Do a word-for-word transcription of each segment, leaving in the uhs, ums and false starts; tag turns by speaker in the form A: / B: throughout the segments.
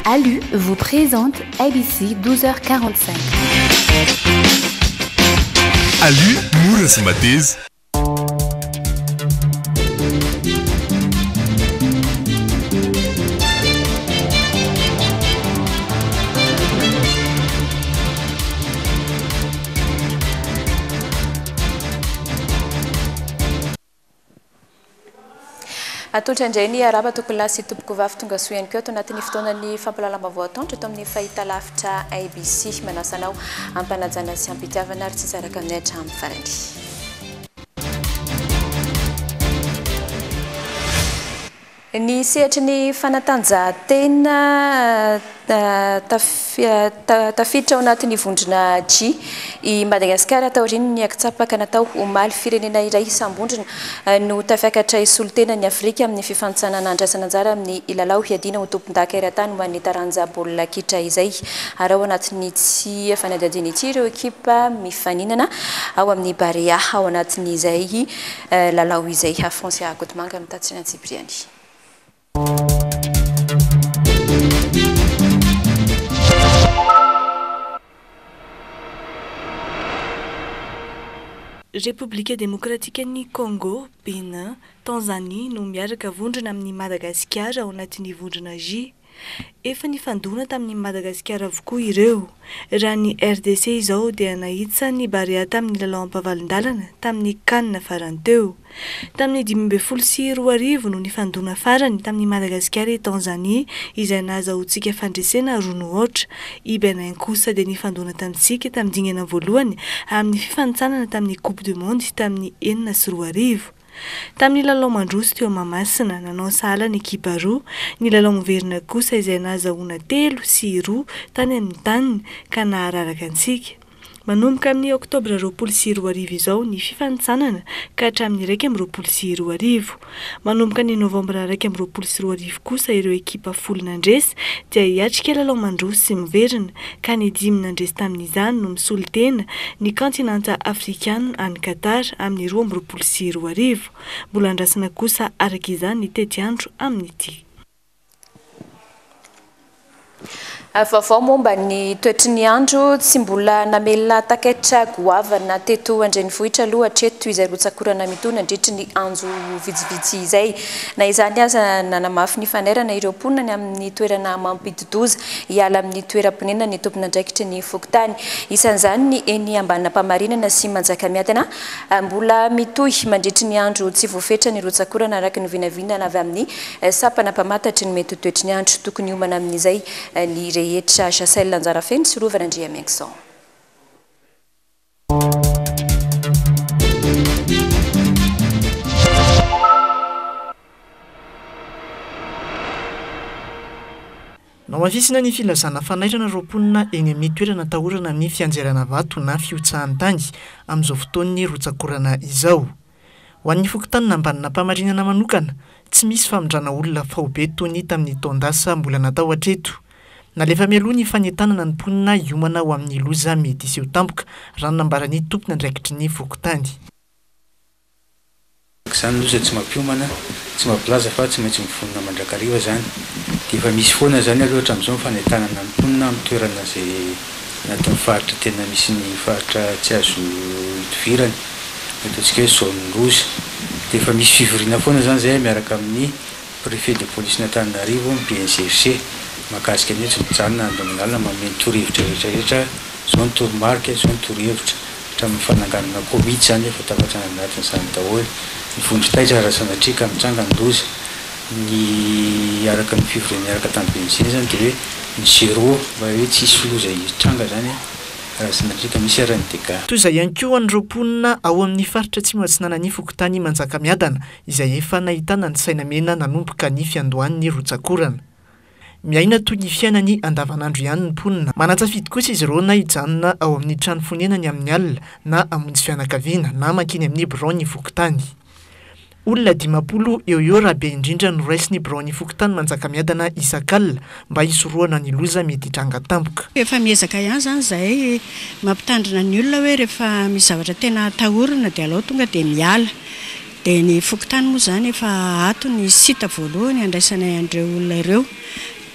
A: Alu vous présente A B C douze heures quarante-cinq.
B: Alu mora sy mateza.
C: Atolotry indray ny araba tokony lasy tompoko vavy tonga soa ihany koa ato anatin'ny fotoanan'ny fampalalam-baovao atoandro eto amin'ny fahita lavitra A B C manasanao ampanajana sy ampitiavana ary tsy saraka amin'ny hatramin'ny farany. Ny sehatry ny fanatanjahantena tafiditra ao anatin'ny vondrona G i Madagasikara taoriany ny akitsapaka natao omaly firenena iray isam-bondrona no tafiakatra isolotena ny Afrika amin'ny fifanitsanana andraisana anjara amin'ny ilalao hiadina ho tompon-daka eran-tany ho an'ny taranja baolina kitra izay ary ao anatin'ny tsy fanadihadiana ity ireo ekipa mifaninana ao amin'ny Barea ao anatin'izay lalao izay Afonse Akotomanga mitatsina Tsipriany.
D: République démocratique du Congo, Bénin, Tanzanie no miaraka vondrona amin'ny Madagasikara ao anatin'ny vondrona J. Efa nifandona tamin'ny Madagasikara avokoa ireo. Raha ny R D C izao dia nahitsa ny Barea tamin'ny lalao ampavalindalana tamin'ny Cannes farany teo. Tamin'ny dimy amby folo sy roa arivo no nifandona farany tamin'ny Madagasikara i Tanzanie izay nahazahoantsika fandresena roa no ohatra. I Benin kosa dia nifandona tamintsika tamin'ny dingana voalohany amin'ny fifanitsanana tamin'ny Coupe du Monde tamin'ny enina sy roa arivo. Tamin'ny lalao mandroso teo Mahamasina nanao sahala ny ekipa roa, ny lalao miverina kosa izay nahazahoana telo sy roa tany amin'ny taniny ka nahararaka antsika. Manomboka amin'ny oktobra roapolo sy roa arivo izao ny fifanitsanana ka hatramin'ny iraika amby roapolo sy roa arivo. Manomboka ny novambra iraika amby roapolo sy roa arivo kosa ireo ekipa folo nandresy dia hiatrika lalao mandroso sy miverina ka ny dimy nandresy tamin'izany no misolo tena ny kontinanta afrikana any Qatar amin'ny roa amby roapolo sy roa arivo. Mbola andrasana kosa araka izany ny tety andro amin'ny ity.
C: Vaovao momba ny toetry ny andro tsy mbola namelona takatra goavana teto andrenivohitra aloha hatreto izay rotsakorana mitona ndritry ny andro vitsivitsy izay na izany aza nanamafy ny fanerana ireo mponina amin'ny toerana Mampidodoza hiala amin'ny toeram-ponenana ny tompon'andraikitry ny Fokotany. Isan'izany ny eny Ambanipahamanina sy Manjakamiadana mbola mitohy mandritry ny andro tsy voafetra ny rotsakorana araka ny vinavinana avy amin'ny sapana mpamantatry ny mety toetry ny andro tokony homana amin'izay ny rehetra Chasel Anjarafeny sy Rovana Andriamengson.
E: Nahavisina ny filazana fanairana roaponina eny amin'ny toerana tahorana amin'ny fianjerana vato na fiotsahan'ny tany amin'izao fotoan'ny rotsakorana izao. Ho an'ny Fokotany Ambanipahamanina manokana, tsy misy famondrana olona fahobe toy ny tamin'ny taondasa mbola natao hatreto. Nalefa mialoha ny fanentanana ny mponina hiomana ho amin'ny loza mety iseho tampoka raha nambarany tompony andraikitry ny Fokotany.
F: Izany loza tsy mampiomana, tsy mampilaza fa tsy maintsy mifonina mandrakariva zany. Dia efa misy foana zany aloha hatramin'izao ny fanentanana ny mponina amin'ny toerana izay anatin'ny faritra tena misy ny faritra tsy azo idivirany, ataontsika hoe zone rouge. Dia efa misy fivoriana foana zany zay miaraka amin'ny préfet de police n'Antananarivo B N C C makasika ny tsy mijanona andro amin'ny alina mameno torohevitra rehetra rehetra zone toromarika, zone torohevitra hatramin'ny fananganana komity zany efa tafatrana anatin' izany daholo. Ny vondro taitra raha sanatrika mitsanga ny loza ny araka ny fivoriana araka tamin'ny benzina zany dia hoe ny zéro mba hoe tsisy loza hitranga zany raha sanatrika misy arany dega.
E: Toy izay ihany koa an'ireo mponina ao amin'ny faritra atsimo atsinanan'ny Fokotany Manjakamiadana izay efa nahitana ny saina mena nanomboka ny fiandohan'ny rotsakorana. Miaina toy ny fiainany andavanandro ihany ny mponina. Manatsafidy kosa izy ireo na hijanona ao amin'ny trano fonenany amin'ny alina na amonjy fianakaviana na makiny amin'ny Bron Fokotany. Olona dimampolo eo eo raha be indrindra no raisiny Bron Fokotany Manjakamiadana isan-kalina mba hisoroana ny loza mety hitranga tampoka.
G: Efa miezaka ihany zany zay mampitandrina ny olona hoe rehefa misy zavatra tena tahorana dia alao tonga dia miala. Dia ny Fokotany moa zany efa ato ny sita voalohany andraisana andreo olona ireo.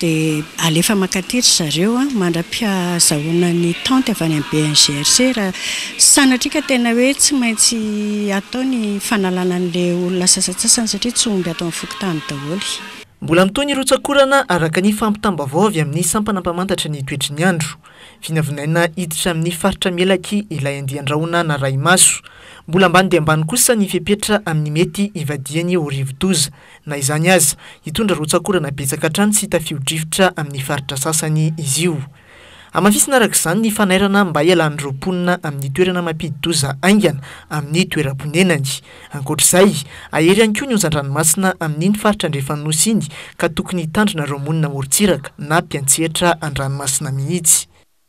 G: dia alefa makatiry zareo a mandra-piazahoana ny tente avy any amin'ny B N G R C raha sanatria ka tena hoe tsy maintsy atao ny fanalana an'ilay olona sasatsasany satria tsy omby atao amin'ny fokontany daholo.
E: Mbola mitony rotsakorana araka ny fampitambavao avy amin'ny sampana mpamantatra ny toetry ny andro. Vinavinaina hiditra amin'ny faritra Melaky ilay andian-drahona na Raimaso. Mbola ambany dia ambany kosa ny fepetra amin'ny mety ivadiany ho rivo-doza. Na izany aza, hitondra rotsakorana betsaka hatrany sy tafio-drivotra amin'ny faritra sasany izy io. Amafisina arak'izany ny fanairana mba hialan'ny roponina amin'ny toerana mampidi-doza aingana amin'ny toeram-ponenany. Ankoatr'izay, ahery ihany koa ny onjan-dranomasina amin'iny faritra Andrefanosy iny ka tokony hitandrina ireo monina morontsiraka na mpiantsehatra an-dranomasina mihitsy.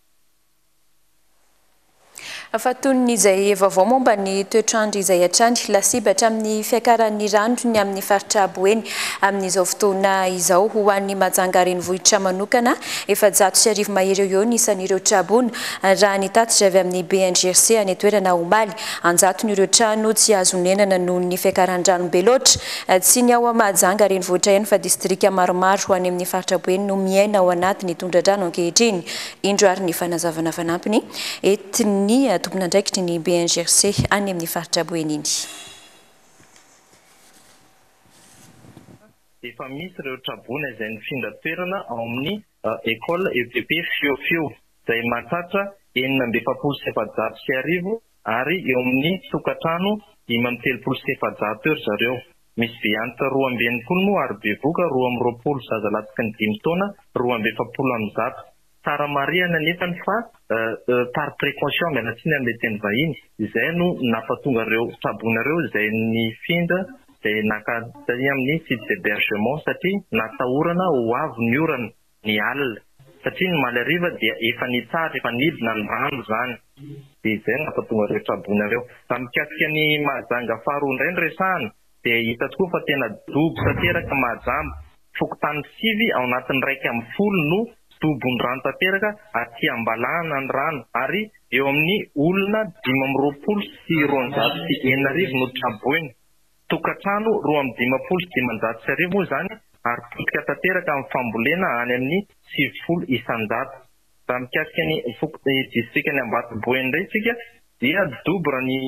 C: Afaton'izay vaovao momba ny toetrandro izay hatrany lasibatra amin'ny fiakaran'ny rano ny amin'ny faritra Boeny amin'izao fotoana izao ho an'ny Mahajanga renivohitra manokana efa zato sy arivo mahery eo ny isan'ireo trabona raha ny tatitra avy amin'ny B N G R C any toerana Omaly anjato n'ireo trano tsy azo nenana noho ny fiakaran-drano be loatra tsy ny ao Mahajanga renivohitra ihany fa distrika maromaro ho any amin'ny faritra Boeny no miaina ao anatin'ny tondra-drano ankehitriny. Indro ary ny fanazavana fanampiny etiny tompon'andraikitry ny B N G R C any amin'ny faritra Boeny iny.
H: Efa misy ireo trabona izay nifindra toerana ao amin'ny école E P P Fiofio izay mahatratra enina amby efapolo sy efajato sy arivo ary eo amin'ny tokantrano dimy amby telopolo sy efajato eo zareo. Misy beanitra roa amby enimpolo moa ary bevoka roa amby roapolo zaza latsaky ny dimy taona roa amby efapolo amby zato. Tsara marihana nefany fa par précaution mialatsiny amin'ny teny vahiny izay no nampatonga ireo trabona ireo izay nifindra izay nakatary amin'ny site d'hébergement satria natahorana ho avy ny orana ny alina satria ny malariva dia efa nitsara efa nidina ny rano zany dia izay nampatonga ireo trabona ireo. Raha mikasika ny Mahajanga faharoa indray ny resahana dia hita tokoa fa tena dobo tanteraka Mahajamba fokontany sivy ao anatin'ny raika amby folo no dobony rano tanteraka aty ambalahana ny rano ary eo amin'ny olona dimy amby roapolo sy roanjato sy enina arivo no traboeny. Tokantrano roa amby dimapolo sy dimanjato sy arivo moa zany ary potika tanteraka amin'ny fambolena any amin'ny sivifolo isanjato. Raha mikasika ny distrikany Ambatoboeny indray isika dia dobo raha ny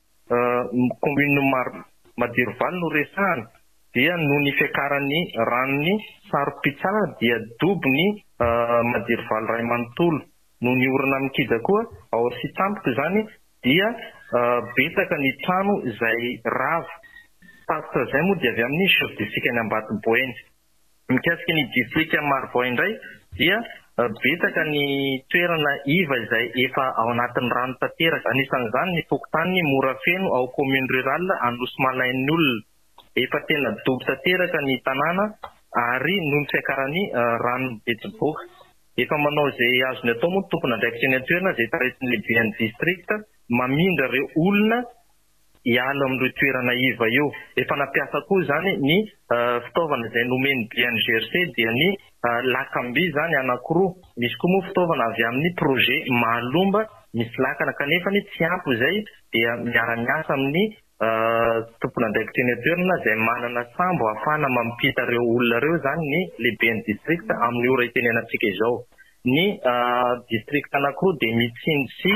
H: commune Madirovaly no resahana dia noho ny fiakaran'ny ranony Saropitsala dia dobo ny Madirovaly Ray Manontolo. Noho ny orana mikida koa ao Sitsampika zany dia betsaka ny trano izay rava. Pasitra izay moa dia avy amin'ny chef distrikany Ambatoboeny. Mikasika ny distrika Marivao indray dia betsaka ny toerana iva izay efa ao anatin'ny rano tanteraka. Anisan'izany ny fokontany Morafeno ao commune rurale Anosy-Malain'ny olona. Efa tena dobo tanteraka ny tanàna ary noho ny fiakaran'ny rano betsiboka. Efa manao izay azony atao moa tompona andraikitra eny an-toerana izay taritin'ny lehibe ny distrikta mamindra ireo olona hiala amin'ireo toerana iva eo. Efa nampiasa koa zany ny fitaovana izay nomeny B N G R C dia ny lakamby zany anankiroa. Misy koa moa fitaovana avy amin'ny projet Mahalomba misy lakana kanefa ny tsy ampy izay dia miara-miasa amin'ny tompona andraikitra eny an-toerana izay manana sambo ahafahana mampita ireo olona ireo zany ny lehibe ny distrikta amin'ny ora itenenantsika izao. Ny distrikta anankiroa dia Mitsindry sy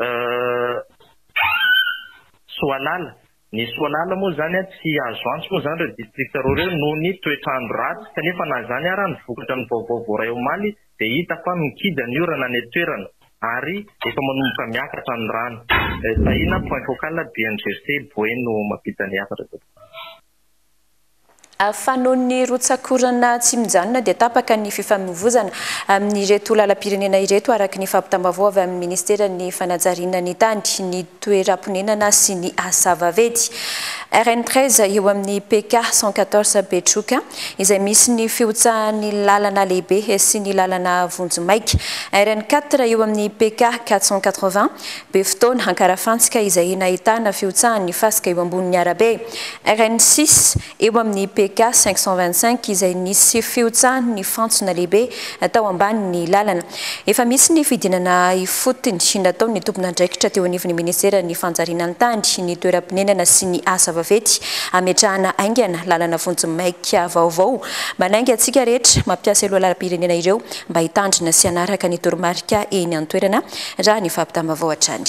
H: Soalala. Ny Soalala moa zany tsy azo antso moa zany ireo distrikta roa ireo noho ny toetrandro ratsy kanefa na zany ara ny vokatra ny vaovao voaray Omaly dia hita fa mikida ny orana ny toerana ary efa manomboka miakatra ny rano. Sahina point focal B N G R C Boeny no mampita ny afatra.
C: Fanon'ny rotsakorana tsy mijanona dia tapaka ny fifamoivoizana amin'ireto lalam-pirenena ireto araka ny fampitambavao avy amin'ny ministeran'ny fanajariana ny tany ny toeram-ponenana sy ny asa vaventy. R N treize eo amin'ny P K cent quatorze Betroka izay misy ny fiotsahan'ny lalana lehibe sy ny lalana vonjomaika. R N quatre eo amin'ny P K quatre cent quatre-vingts Befitona Ankarafantsika izay nahitana fiotsahan'ny fasika eo ambonin'ny arabe. R N six eo amin'ny P K cinq cent vingt-cinq izay nisy fiotsahan'ny fantsona lehibe tao ambanin'ny lalana. Efa misy ny fidinana ifotony nataon'ny tompon'andraikitra teo anivon'ny ministeran'ny fanjariana ny tany ny toeram-ponenana sy ny asa vaventy ametrahana aingana lalana vonjimaika vaovao manainga atsika rehetra mampiasa elo lalam-pirenena ireo mba hitandrina sy hanaraka ny toromarika eny an-toerana raha ny fampitambavao hatrany.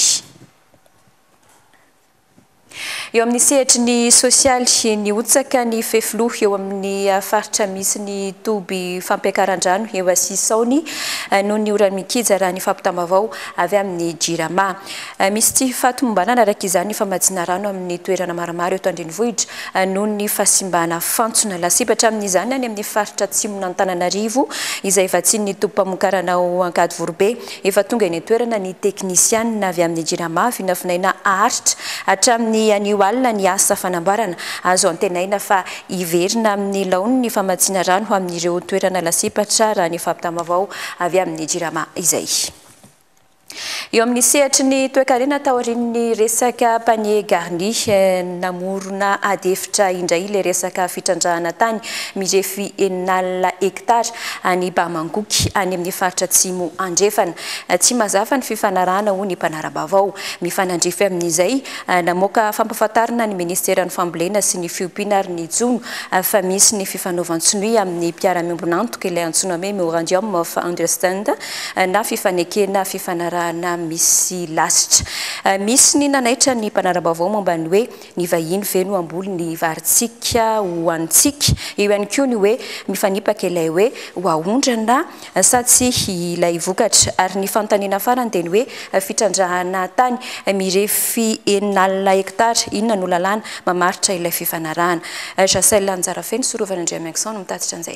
C: Eo amin'ny sehatry ny sosialy ny otsaka ny fefiloha eo amin'ny faritra misy ny toby fampiakaran-drano eo Asisaony noho ny orany mikija raha ny fampitambavao avy amin'ny Jirama. Misy tsy fatomombanana araka izany famajina rano amin'ny toerana maromaro eto an-drenivohitra noho ny fasimbana fantsona lasipatra amin'izany any amin'ny faritra atsimona Antananarivo izay vatsian'ny tompam-pamokarana ao Ankady Vorobe efa tonga eny toerana ny teknisianina avy amin'ny Jirama vinavinaina aharitra hatramin'ny anio alina ny asa fanambarana azo antenaina fa iverina amin'ny laony ny famatsiana rano amin'ireo toerana lasipatra raha ny fampitambavao avy amin'ny Jirama izay. Eo amin'ny sehatry ny toe-karena taorian'ny resaka panier garni namorona adefitra indray ilay resaka fitrandrahana tany mirefy enina hektara any Bamangoky any amin'ny faritra Atsimo andrefana. Tsy mazava ny fifanarahana ho ny mpanarabavao mifanandrefy amin'izay namoaka fampafatarana ny ministeran'ny fambolena sy ny fiompiana ary ny jono fa misy ny fifanaovan-tsinoy amin'ny mpiara-miombonantoka ilay antsoina hoe memorandum of understand na fifanekena fifanarahana na misy lasitra. Misy ny nanaitra ny mpanarabavao momba ny hoe ny vahiny feno amboly ny varitsika ho antsika eo ihany koa ny hoe mifanipaka ilay hoe ho ahondrana satsy ilay vokatra ary ny fanontaniana farany dia ny hoe fitrandrahana tany mirefy enina hektara inona no lalàna mamaritra ilay fifanarahana. Jasel Anjarafeny sorovana Andrea Maxon mitatitra an'izay.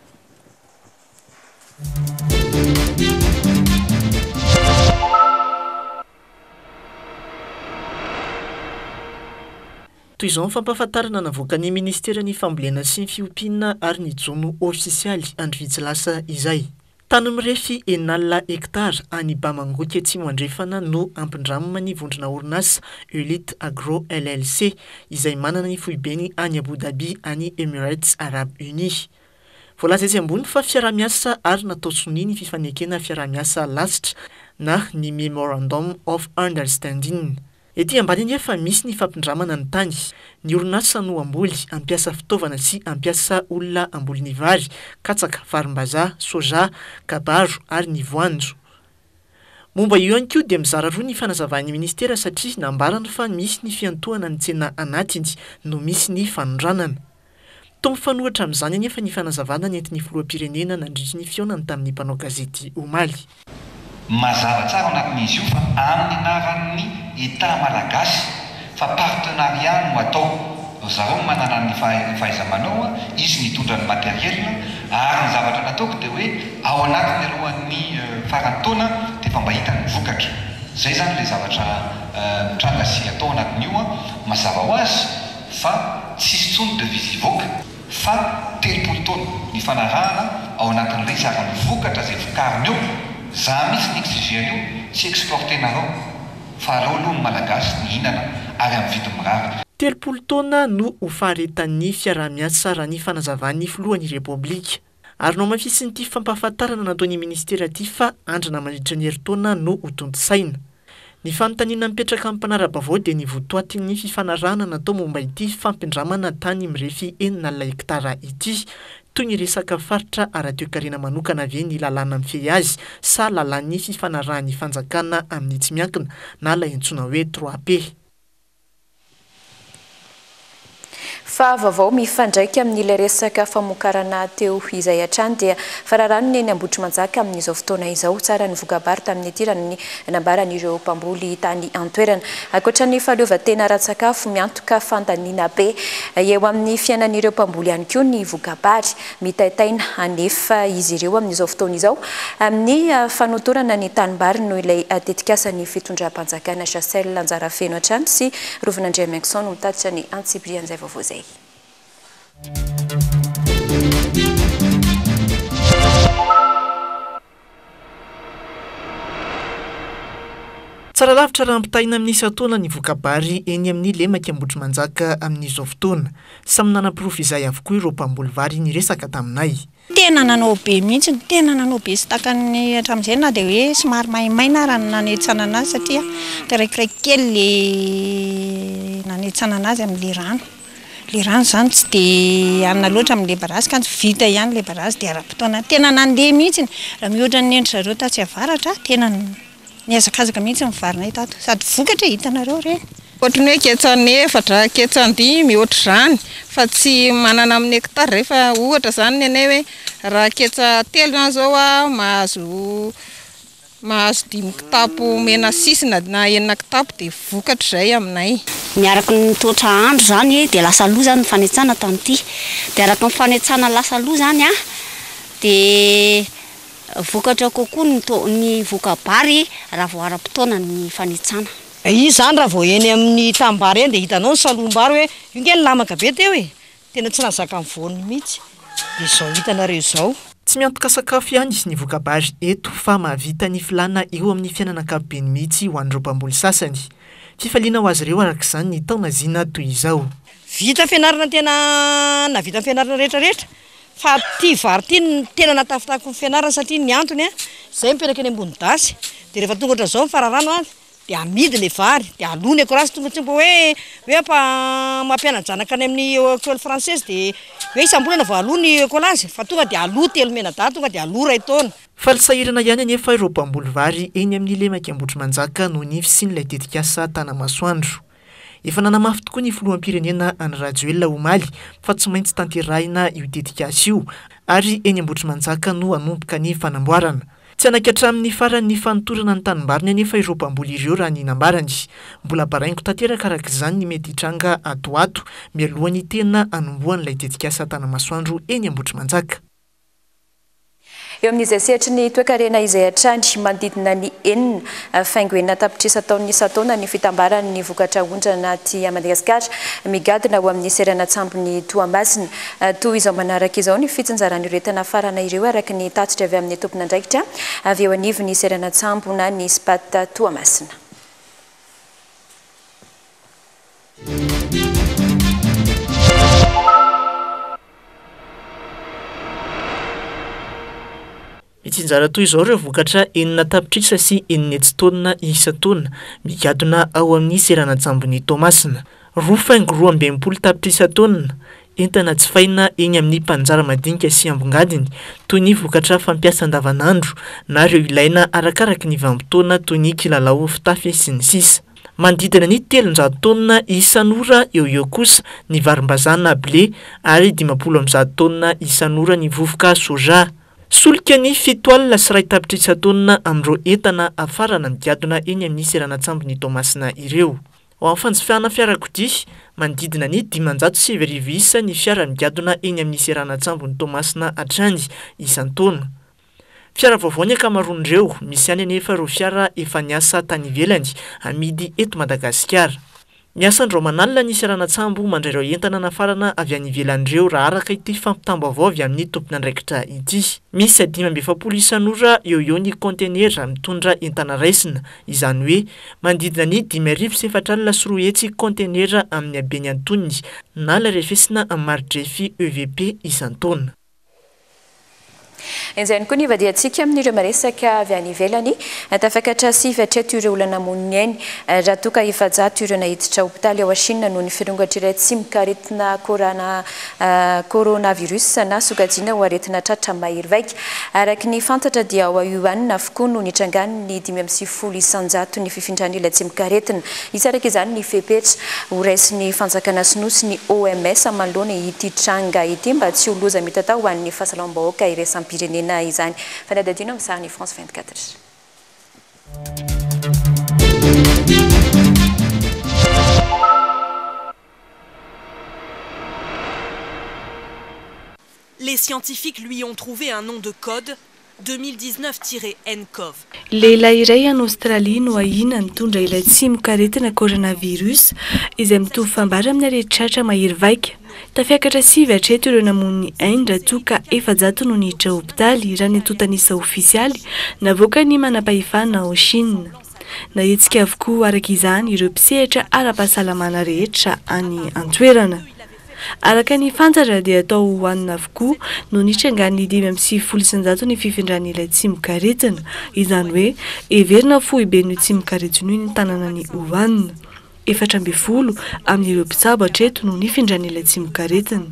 E: Toy izao fampafatarana navoaka ny ministeran'ny fambolena sy ny fiompiana ary ny jono ofisialy andro lasa izay. Tany mirefy enina hektara any Bamangoky Atsimo andrefana no ampindramina ny vondrona orinasa Elite Agro L L C izay manana ny foibeny any Abu Dhabi any Emirates Arab Unis. Voalaza etsy ambony fa fiara-miasa ary natao soni ny fifanekena fiara-miasa lasitra na ny Memorandum of Understanding. Ety ambany nefa misy ny fampindramana ny tany. Ny orinasa no amboly ampiasa fitaovana sy ampiasa olona amboly ny vary, katsaka, varimbazaha, soja, kabaro ary ny voanjo. Momba io ihany koa dia mizara roa ny fanazavan'ny ministera satria nambarana fa misy ny fiantohana ny tsena anatiny no misy ny fanondranana. Tombo fanohatra amin'izany anefa ny fanazavana nentin'ny filoham-pirenena nandritra ny fionany tamin'ny mpanao gazety Omaly.
I: Mazava tsara anatin'izy io fa amin'ny anaran'ny État malagasy fa partenariat no atao. Zareo manana ny fahaiza-manao, izy mitondra ny matériel ary ny zavatra nataoko dia hoe ao anatin'ny alohan'ny farantaona dia efa mba hita ny vokatra. Zay zany ilay zavatra mitranga sy atao anatin'io mazava ho azy fa tsisy tsony devise ivoaka fa telopolo taona ny fanarahana ao anatin'ilay tsara ny vokatra zay vokariny eo. Za misy ny exigeny io tsy exportenareo fa aleo aloha ny malagasy ny hinana ary amin'ny vidiny mirary.
E: Telopolo taona no ho faharetan'ny fiara-miasa raha ny fanazavan'ny filohan'ny Repoblika. Ary no mafisy nyity fampahafantarana nataon'ny ministera ity fa andrana mandritra ny herintaona no ho tontosaina. Ny fanontaniana mipetraka amin'ny mpanarabavao dia ny votoatin'ny fifanarahana natao momba ity fampindramana tany mirefy enina hektara ity. Toy ny resaka faritra ara-toe-karena manokana ve ny lalàna mifehy azy sa lalàn'ny fifanarahan'ny fanjakana amin'ny tsy miankina na ilay antsoina hoe trois P.
C: Fa vaovao mifandraika amin'ilay resaka famokarana teo izay hatrany dia fararano ny Ambohitrimanjaka amin'izao fotoana izao tsara ny vokabary tamin'ny tirany nambaran'ireo mpamboly tany an-toerana. Ankoatran'ny fahaleovan-tena ara-tsakafo miantoka fandaniana be eo amin'ny fiainan'ireo mpamboly ihany koa ny vokabary mitaitaina anefa izy ireo amin'izao fotoana izao amin'ny fanotorana ny tanimbary no ilay tetikasan'ny fitondram-panjakana Jasel Anjarafeno hatrany sy Rovinandria Maxon no mitatitra ny antsibrian'izay vaovao zay.
E: Tsara lavitra raha ampitaina amin'ny isatoana ny vokabary eny amin'ny lemaka Ambohitrimanjaka amin'izao fotoana. Samy nanam-pirofo izay avokoa ireo mpamboly vary ny resaka taminay.
G: Tena nanao be mihitsy, tena nanao be sy takany hatramin'izay na dia hoe somary maimaina raha nanetsana anazy satria kiraikiraiky kely
J: nanetsana anazy amin'le rano. Le rano zany tsy dia anona loatra amin'le barazy ka vita ihany le barazy dia ara-potoana tena nandeha mihitsy raha mihoatra ny endry zareo tatsy avaratra tena niazakazaka mihitsy mivarinay tato sady vokatra hitanareo reny. Ohatrany hoe ketsany efatra ketsany dimy ohatra izany fa tsy manana amin'ny hectare rehefa ohatra izany ny anay hoe raha ketsa telo ihany zao a mahazo mahazo dimy kitapo mena sisina na enina kitapo dia vokatra izay aminay.
K: Miaraka ny toetra andro zany dia lasa loa zany ny fanetsana tamin'ity dia araka ny fanetsana lasa loa zany a dia vokatra kokoa ny ny vokabary raha vao ara-potoana ny fanetsana.
L: Izy zany raha vao eny amin'ny tambary eny dia hitanao ny salom-bary hoe io nge ny lamaka be teo e tena tsy nazaka amin'ny voany mihitsy dia izao hitanareo izao.
E: Tsy miantoka sakafo ihany izy ny vokabary eto fa mahavita ny filana eo amin'ny fiainana ankapobeny mihitsy ho an'ireo mpamboly sasany. Fifaliana ho azy ireo araka izany ny taona zina toy izao.
L: Vita fianarana tena na vita fianarana rehetrarehetra fa ty vary ty tena natafitako ny fianarana satria ny antony a izay mipetraka eny ambony dasy dia rehefa tonga ohatr'izao mifararano azy dia amidy le vary dia alony akorazy tonga tsy mba hoe hoe apa mampiana-janaka any amin'ny école française dia hoe isam-bolana vao alony ekolazy fa tonga dia aloa telo menada tonga dia aloa ray taona.
E: Falisahirana ihany anefa ireo mpamboly vary eny amin'ny lemaka Ambotronmanjaka no ny fisian'ilay tetikasa Tanamasoandro. Efa nanamafy tokoa ny filoham-pirenena any Rajoelina Omaly fa tsy maintsy tanterahina io tetikasa io ary eny Ambotronmanjaka no hanomboka ny fanamboarana. Tsy anakatra amin'ny faran'ny fanotorana ny tanimbariny anefa ireo mpamboly ireo raha ny nambarany. Mbola baraingo tanteraka araka izany ny mety hitranga atoato mialohan'ny tena hanombohan'ilay tetikasa Tanamasoandro eny Ambotronmanjaka.
C: Eo amin'izay sehatra ny toe-karena izay hatrany manodidina ny enina faingoena tapitrisa taon'ny isa-taona ny fitambaran'ny vokatra ondrana aty Madagasikara migadina ho amin'ny serana tsambony Toamasina. Toy izao manaraka izao ny fitsinjaran'ireo entana farana ireo araka ny tatitra avy amin'ny tompona andraikitra avy eo anivon'ny serana tsambona ny Spat Toamasina.
E: Mitsinjara toy izao ireo vokatra enina tapitrisa sy enina hetsitaonina isa-taona migadona ao amin'ny serana tsambony Toamasina. Roa faingo roa amby enimpolo tapitrisa taonina entana jifaina eny amin'ny mpanjara madinika sy ambongadiny toy ny vokatra fampiasa andavanandro na ireo ilaina arakaraka ny vanim-potoana toy ny kilalao fitafy sy ny sisa. Manodidina ny telonjato taonina isan'ora eo eo kosa ny varim-bazana blé ary dimampolo amby zato taonina isan'ora ny vovoka soja. Solika ny fito alina sy iray tapitrisa taonina amin'ireo entana afarana migadona eny amin'ny serana tsambony Toamasina ireo. Ao amin'ny fanjifiana fiarakodia manodidina ny dimanjato sy sivy arivo isa ny fiara migadona eny amin'ny serana tsambony Toamasina hatrany isan-taona. Fiara vaovao ny ankamaroan'ireo misy ihany anefa ireo fiara efa niasa tany ivelany amidy eto Madagasikara. Miasa andro manalina ny serana-tsambo mandray ireo entana nafarana avy any ivelan'ireo raha araka ity fampitam-baovao avy amin'ny tompona andraikitra ity. Misy dimy amby efapolo isan'ora eo eo ny kontenera mitondra entana raisina, izany hoe manodidina ny dimy arivo sy efatra alina sy roa hetsy kontenera amin'ny habeny antonony na ilay rehafesina amin'ny maridrefy E V P isan-taona.
C: Enzany koa ny vadiantsika amin'ireo maresaka avy any ivelany tafakatra sivy hatreto ireo olana monina eny raha toa ka efajato ireo nahiditra hopitaly ao Chine noho ny firongatra iray tsy mikaretina corona coronavirus na sokajiana ho aretina tratra mahery vaika. Araka ny fantatra dia ao Wuhan avokoa no nitrangany ny dimy amby sivifolo isanjato ny fifindrany ilay tsy mikaretina. Isy araka izany ny fepetra ho raisin'ny fanjakana sinoa ny O M S manoloana ity tranga ity mba tsy ho loza mitatao ho an'ny fahasalambahoaka iraisam-pirenena izany. Fanadadino amin'ny sariny France vingt-quatre.
M: Les scientifiques lui ont trouvé un nom de code deux mille dix-neuf N C O V.
D: Lehilahy iray any Australie no ahina nitondra ilay tsy mikaretina coronavirus izay mitovy fambara amin'ny aretratra mahery vaika. Tafiakatra sivy hatreto ireo namon'ny Inde raha toa ka efajato no niditra hopitaly raha ny antontanisa ofisialy navoaka ny manam-pahefana ao Chine. Nahetsika avokoa araka izany ireo mpisehatra ara-pahasalamana rehetra any an-toerana. Araka ny fantatra dia atao hoanina avokoa no nitrangany dimy amby sivifolo isanjato ny fifindran'ny ilay tsy mikaretina, izany hoe everina fohy be ny tsy mikaretina ny tanàna ny Wuhan. efatra amby folo amin'ireo mpitsabo hatreto no nifindran'ny ilay tsimokaretina.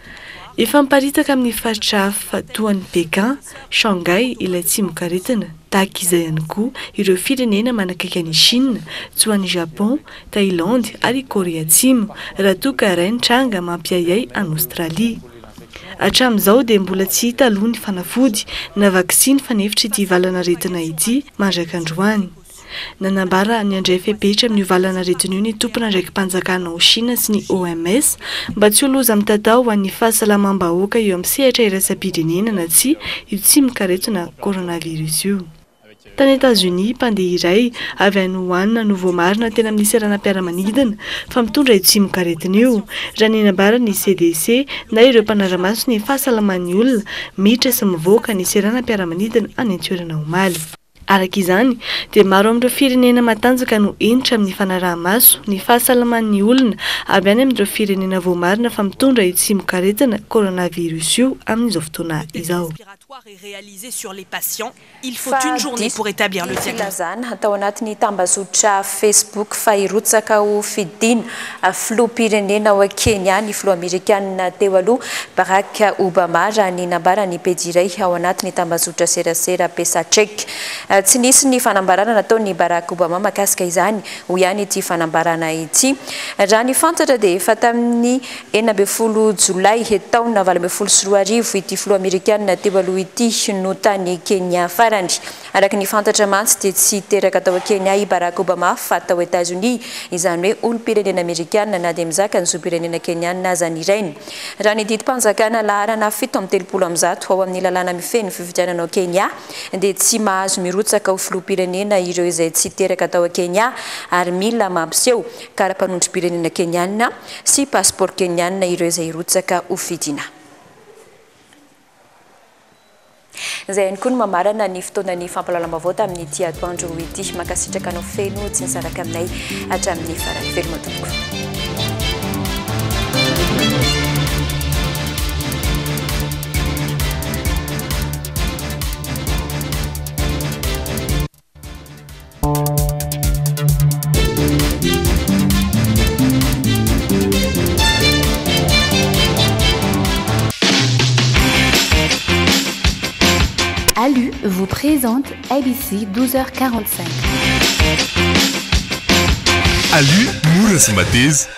D: Efa miparitaka amin'ny faritra hafa toan'ny Pékin, Shanghai ilay tsimokaretina, tahaka izay ihany koa ireo firenena manakaiky an'i Chine, toan'ny Japon, Thaïlande ary Korea Atsimo, raha toa ka iray ny tranga mampiayay any Australie. Hatramin'izao dia mbola tsy hita aloha ny fanafody na vaksiny fanefitra ity valanaretina ity mandrak'androany. Nanambara ny andray fepetra amin'ny valana retina io ny tompona ndraiky mpanjakana ao Chine sy ny O M S mba tsy ho loza mitatao ho an'ny fahasalamam-bahoaka eo amin'ny sehatra iraisam-pirenena na tsy io tsimokaretina coronavirus io. Tany États-Unis, mpandeha iray avy any Wuhan no voamarina tena amin'ny seranam-piaramanidina fa mitondra io tsimokaretina io. Raha ny nanambara ny C D C na ireo mpanara-maso ny fahasalaman'ny olona miditra sy mivoaka ny seranam-piaramanidina any an-toerana omaly. Araka izany, dia maro amin'ireo firenena matanjaka no enitra amin'ny fanaraha-maso ny fahasalaman'ny olona avy any amin'ireo firenena voamarina fa mitondra io tsimokaretina coronavirus io amin'izao fotoana izao.
M: Est réalisé sur les patients. Il faut une journée pour établir le diagnostic.
C: Atao anatin'ny tambazotra Facebook fa irotsaka ho fidina filoham-pirenena ao Kenya ny filoha amerikanina teo aloha Barack Obama raha ny nambara ny pejy iray ao anatin'ny tambazotra serasera Pesachek. Tsy nisy ny fanambarana nataon'ny Barack Obama makasika izany ho ihany ity fanambarana ity. Raha ny fantatra dia efa tamin'ny enina ambin'ny folo Jolay taona valo ambin'ny folo sy roa arivo ity filoha amerikanina teo aloha ity no tany Kenya farany. Araka ny fantatra mantsy dia tsy teraka tao Kenya i Barack Obama fa tao États-Unis, izany hoe olom-pirenena amerikanina na dia mizaka ny zoom-pirenena kenianina azany ireny. Raha ny didim-panjakana laharana fito amby telopolo amby zato ao amin'ny lalàna mifehy ny fifidianana ao Kenya dia tsy mahazo mirotsaka ho filoham-pirenena ireo izay tsy teraka tao Kenya ary mila mampiseho karapanondrom-pirenena kenianina sy passeport kenianina ireo izay irotsaka ho fidina. Zay ihany koa no mamarana ny fotoanan'ny fampalalam-baovao tamin'ity atoandro ity. Makasitraka anao feno tsy nisaraka aminay hatramin'ny farany. Veloma tompoko.
A: Alu vous présente A B C douze heures quarante-cinq.
B: Alu, Moura Matez.